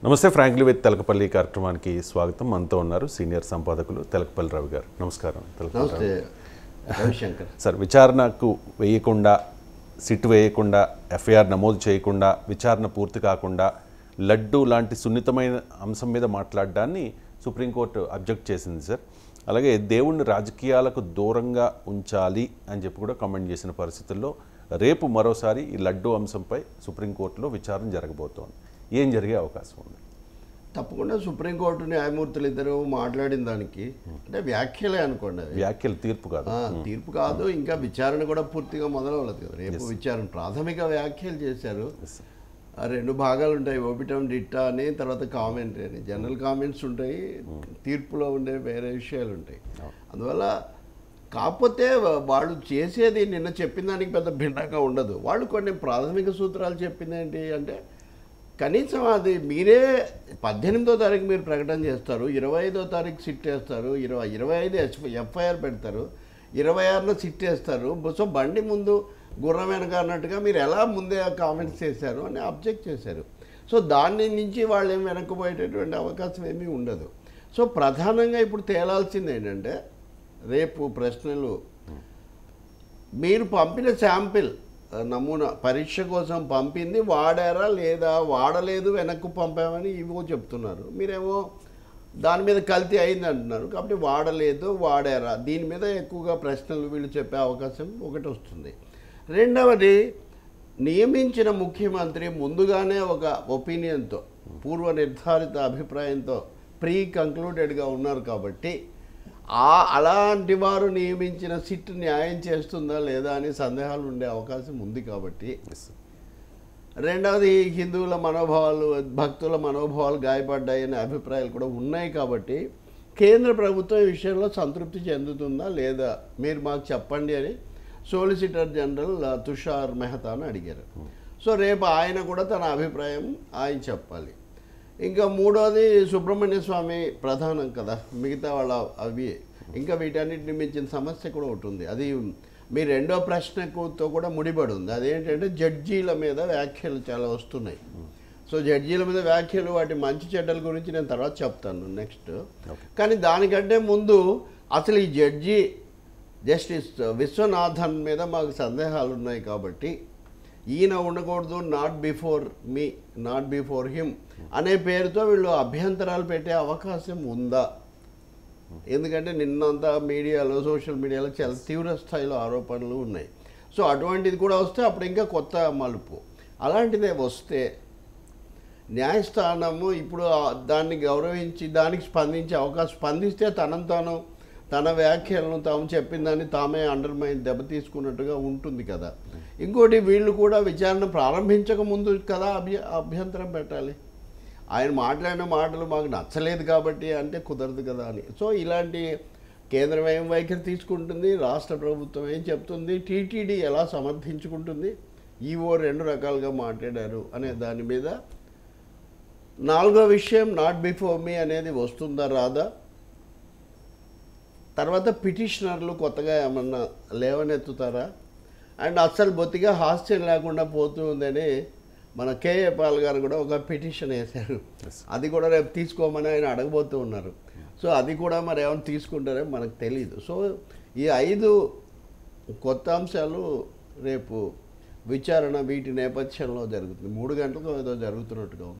నమస్తే frankly with Telakapalli కార్యక్రమానికి స్వాగతం. మనతో ఉన్నారు సీనియర్ సంపాదకులు తెలకపల్లి రవి గారు. నమస్కారం. నమస్తే రవిశంకర్ సార్, విచారణకు వేయకుండా, సిట్ వేయకుండా, ఎఫ్ఐఆర్ నమోదు చేయకుండా, విచారణ పూర్తి కాకుండా లడ్డు లాంటి సున్నితమైన అంశం మీద మాట్లాడడాన్ని సుప్రీంకోర్టు అబ్జెక్ట్ చేసింది సార్. అలాగే దేవుణ్ణి రాజకీయాలకు దూరంగా ఉంచాలి అని చెప్పి కూడా కామెంట్ చేసిన పరిస్థితుల్లో రేపు మరోసారి ఈ లడ్డు అంశంపై సుప్రీంకోర్టులో విచారణ జరగబోతోంది. ఏం జరిగే అవకాశం ఉంది? తప్పకుండా సుప్రీంకోర్టు న్యాయమూర్తులు ఇద్దరు మాట్లాడిన దానికి అంటే వ్యాఖ్యలే అనుకోండి. వ్యాఖ్యలు, తీర్పు కాదు. తీర్పు కాదు, ఇంకా విచారణ కూడా పూర్తిగా మొదలవ్వలేదు కదా. రేపు విచారణ ప్రాథమిక వ్యాఖ్యలు చేశారు. రెండు భాగాలు ఉంటాయి, ఓపిటం డిట్టా అని, తర్వాత కామెంట్ అని. జనరల్ కామెంట్స్ ఉంటాయి, తీర్పులో ఉండే వేరే విషయాలు ఉంటాయి. అందువల్ల కాకపోతే వాళ్ళు చేసేది నిన్న చెప్పిన దానికి పెద్ద భిన్నంగా ఉండదు. వాళ్ళు కొన్ని ప్రాథమిక సూత్రాలు చెప్పింది ఏంటి అంటే, కనీసం అది మీరే 18వ తారీఖు మీరు ప్రకటన చేస్తారు, 25వ తారీఖు సిట్ వేస్తారు, 25 ఎఫ్ఐఆర్ పెడతారు, 26న సిట్ వేస్తారు. సో బండి ముందు గుర్రం వెనక అన్నట్టుగా మీరు ఎలా ముందే కామెంట్స్ చేశారు అని అబ్జెక్ట్ చేశారు. సో దాని నుంచి వాళ్ళు ఏం వెనక్కిపోయేటటువంటి అవకాశం ఏమీ ఉండదు. సో ప్రధానంగా ఇప్పుడు తేలాల్సింది ఏంటంటే, రేపు ప్రశ్నలు మీరు పంపిన శాంపిల్ నమూనా పరీక్ష కోసం పంపింది వాడారా లేదా, వాడలేదు వెనక్కు పంపామని ఇవో చెప్తున్నారు. మీరేమో దాని మీద కల్తీ అయింది అంటున్నారు. కాబట్టి వాడలేదు, వాడారా, దీని మీద ఎక్కువగా ప్రశ్నలు వీళ్ళు చెప్పే అవకాశం ఒకటి వస్తుంది. రెండవది, నియమించిన ముఖ్యమంత్రి ముందుగానే ఒక ఒపీనియన్తో, పూర్వ నిర్ధారిత అభిప్రాయంతో ప్రీ కంక్లూడెడ్గా ఉన్నారు. కాబట్టి అలాంటి వారు నియమించిన సిట్ న్యాయం చేస్తుందా లేదా అని సందేహాలు ఉండే అవకాశం ఉంది. కాబట్టి రెండవది, హిందువుల మనోభావాలు, భక్తుల మనోభావాలు గాయపడ్డాయనే అభిప్రాయాలు కూడా ఉన్నాయి. కాబట్టి కేంద్ర ప్రభుత్వం ఈ విషయంలో సంతృప్తి చెందుతుందా లేదా మీరు మాకు చెప్పండి అని సోలిసిటర్ జనరల్ తుషార్ మెహతాను అడిగారు. సో రేపు ఆయన కూడా తన అభిప్రాయం ఆయన చెప్పాలి. ఇంకా మూడోది, సుబ్రహ్మణ్య స్వామి ప్రధానం కదా, మిగతా వాళ్ళ అవి ఇంకా వీటన్నిటిని మించిన సమస్య కూడా ఒకటి ఉంది. అది మీ రెండో ప్రశ్నతో కూడా ముడిపడి ఉంది. అదేంటంటే జడ్జీల మీద వ్యాఖ్యలు చాలా వస్తున్నాయి. సో జడ్జీల మీద వ్యాఖ్యలు, వాటి మంచి చెడ్డల గురించి నేను తర్వాత చెప్తాను నెక్స్ట్. కానీ దానికంటే ముందు అసలు ఈ జడ్జి జస్టిస్ విశ్వనాథన్ మీద మాకు సందేహాలు ఉన్నాయి. కాబట్టి ఈయన ఉండకూడదు, not before me, not before him అనే పేరుతో వీళ్ళు అభ్యంతరాలు పెట్టే అవకాశం ఉందా? ఎందుకంటే నిన్నంతా మీడియాలో, సోషల్ మీడియాలో చాలా తీవ్ర స్థాయిలో ఆరోపణలు ఉన్నాయి. సో అటువంటిది కూడా వస్తే అప్పుడు ఇంకా కొత్త మలుపు. అలాంటిదే వస్తే న్యాయస్థానము ఇప్పుడు దాన్ని గౌరవించి దానికి స్పందించే అవకాశం, స్పందిస్తే తాను తన వ్యాఖ్యలను తాము చెప్పిన దాన్ని తామే అండర్మైన్ దెబ్బతీసుకున్నట్టుగా ఉంటుంది కదా. ఇంకోటి, వీళ్ళు కూడా విచారణ ప్రారంభించక ముందు కదా అభ్యంతరం పెట్టాలి. ఆయన మాట్లాడిన మాటలు మాకు నచ్చలేదు కాబట్టి అంటే కుదరదు కదా అని. సో ఇలాంటి కేంద్రం ఏం వైఖరి తీసుకుంటుంది, రాష్ట్ర ప్రభుత్వం ఏం చెప్తుంది, టీటీడీ ఎలా సమర్థించుకుంటుంది, ఈవో రెండు రకాలుగా మాట్లాడారు అనే దాని మీద. నాలుగో విషయం, నాట్ బిఫోర్ మీ అనేది వస్తుందా రాదా. తర్వాత పిటిషనర్లు కొత్తగా ఏమన్నా లేవనెత్తుతారా. అండ్ అస్సలు బొత్తిగా హాస్యం లేకుండా పోతుందని మన కేఏ పాల్ గారు కూడా ఒక పిటిషన్ వేశారు. అది కూడా రేపు తీసుకోమని ఆయన అడగబోతూ ఉన్నారు. సో అది కూడా మరి ఏమైనా తీసుకుంటారో మనకు తెలియదు. సో ఈ 5 కొత్త అంశాలు రేపు విచారణ వీటి నేపథ్యంలో జరుగుతుంది. 3 గంటలకు ఏదో జరుగుతున్నట్టుగా ఉంది.